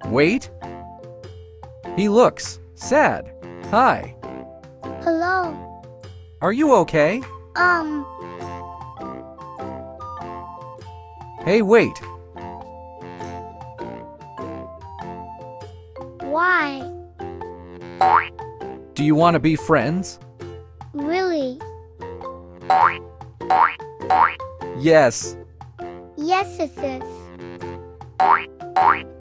Wait. He looks sad. Hi. Hello. Are you okay? Hey, wait. Why? Do you want to be friends? Really? Yes. Yes, it is.